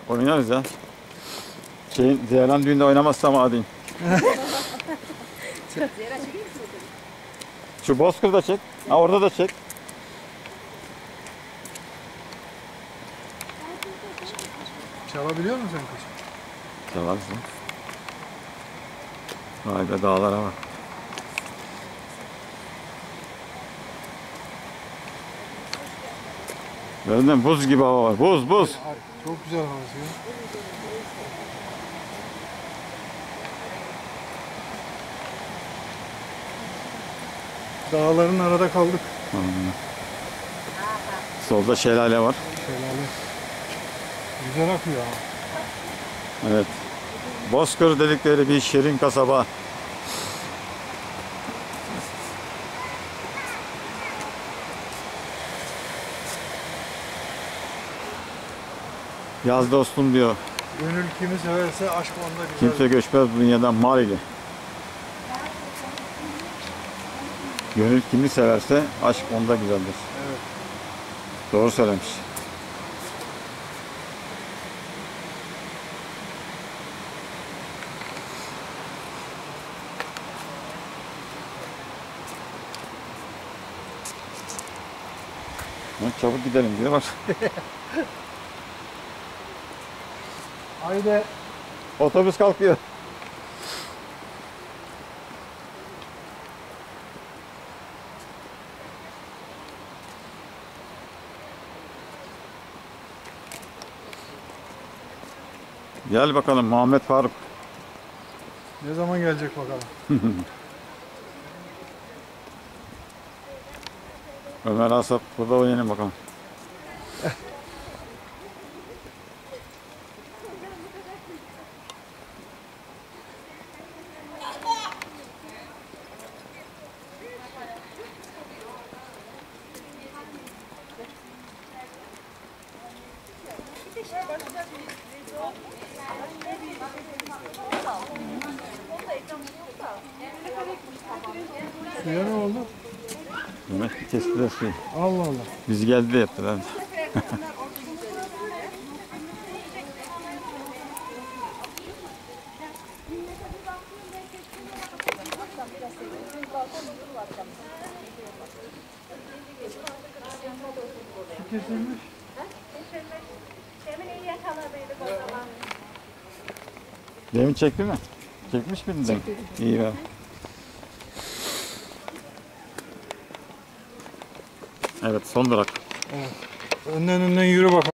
Oynarız ya. Zehran düğünde oynamazsam adiyim. Şu Bozkır'ı da çek. Ha orada da çek. Çalabiliyor musun sen kış? Çalarsın. Vay be dağlara bak. Gördün mü? Buz gibi hava var. Buz buz. Çok güzel havası ya. Dağların arada kaldık. Solda şelale var. Şelale. Güzel akıyor ha. Evet. Bozkır dedikleri bir şirin kasaba. Yaz dostum diyor. Gönül kimi severse aşk onda güzel. Kimse göçmez bu dünyadan mal ile. Gönül kimi severse aşk onda güzeldir. Evet. Doğru söylemiş. Çabuk gidelim diyor bak. Haydi. Otobüs kalkıyor. Gel bakalım Muhammed Faruk. Ne zaman gelecek bakalım. Ömer Asap burada oynayalım bakalım. Suya ne oldu? Demek ki tespit suyu. Allah Allah. Biz geldi de yaptılar. Su kesilmiş. Demin çekti mi? Çekmiş miydin demin? İyi be. Evet son durak. Evet. Önden yürü bakalım.